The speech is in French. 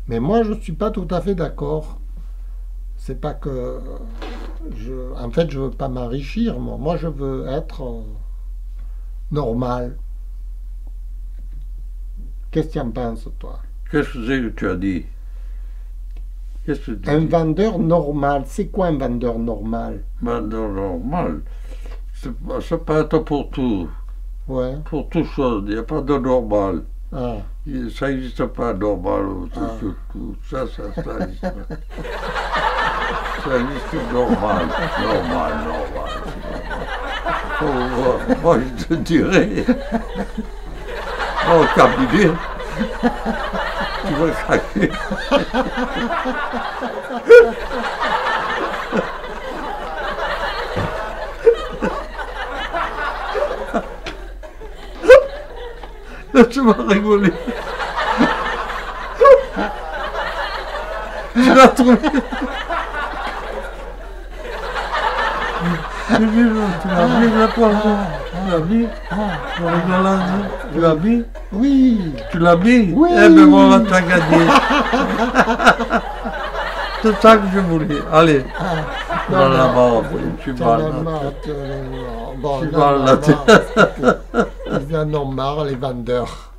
Mais moi, je ne suis pas tout à fait d'accord. C'est pas que en fait, je veux pas m'enrichir, moi. Moi, je veux être normal. Qu'est-ce que tu en penses, toi? Qu'est-ce que c'est que tu as dit? Qu'est-ce que tu Un dis? vendeur normal, c'est quoi un vendeur normal? Ben, normal. Ça peut être pour tout. Ouais. Pour toute chose. Il n'y a pas de normal. Ah, Ça n'existe pas normal. ah. Ça n'existe pas. Ça existe normal. Normal, normal. Moi, je te dirais, au cabinet, tu vas craquer. Là, tu vas rigoler. Tu l'as trouvé. Tu l'as mis, là, toi. Tu l'as mis. Tu l'as mis. Oui, Tu l'as mis. oui. Eh ben voilà, tu as gagné. C'est ça que je voulais. Allez. Tu vas là-bas. Tu t'en vas as là. marre, bon, Tu on vas en a là. marre, ils en ont marre, les vendeurs.